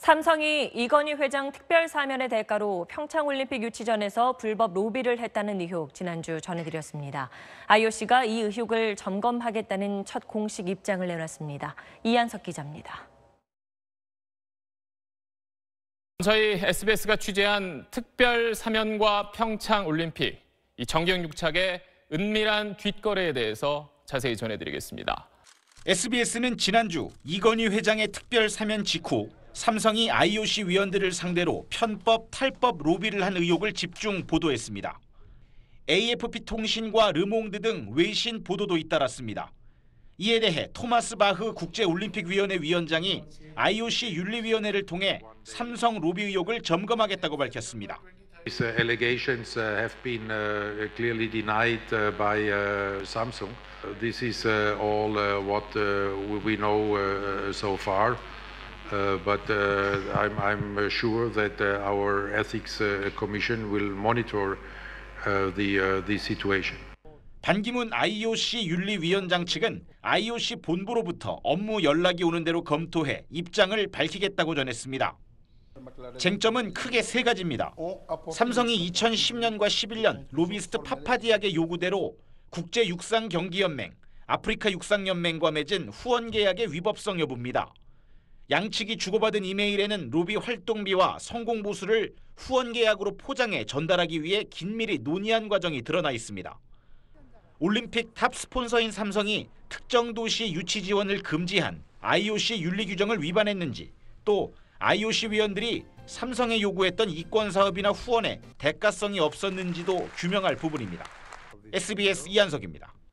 삼성이 이건희 회장 특별 사면의 대가로 평창올림픽 유치전에서 불법 로비를 했다는 의혹 지난주 전해드렸습니다. IOC가 이 의혹을 점검하겠다는 첫 공식 입장을 내놨습니다. 이한석 기자입니다. 저희 SBS가 취재한 특별 사면과 평창올림픽, 이 정경유착의 은밀한 뒷거래에 대해서 자세히 전해드리겠습니다. SBS는 지난주 이건희 회장의 특별 사면 직후 삼성이 IOC 위원들을 상대로 편법, 탈법 로비를 한 의혹을 집중 보도했습니다. AFP 통신과 르몽드 등 외신 보도도 잇따랐습니다. 이에 대해 토마스 바흐 국제올림픽위원회 위원장이 IOC 윤리위원회를 통해 삼성 로비 의혹을 점검하겠다고 밝혔습니다. These allegations have been clearly denied by Samsung. This is all what we know so far. But I'm sure that our ethics commission will monitor the situation. 반기문 IOC 윤리위원장 측은 IOC 본부로부터 업무 연락이 오는 대로 검토해 입장을 밝히겠다고 전했습니다. 쟁점은 크게 세 가지입니다. 삼성이 2010년과 11년 로비스트 파파디악의 요구대로 국제육상경기연맹, 아프리카육상연맹과 맺은 후원계약의 위법성 여부입니다. 양측이 주고받은 이메일에는 로비 활동비와 성공보수를 후원계약으로 포장해 전달하기 위해 긴밀히 논의한 과정이 드러나 있습니다. 올림픽 탑 스폰서인 삼성이 특정 도시 유치 지원을 금지한 IOC 윤리 규정을 위반했는지, 또 IOC 위원들이 삼성에 요구했던 이권 사업이나 후원에 대가성이 없었는지도 규명할 부분입니다. SBS 이한석입니다.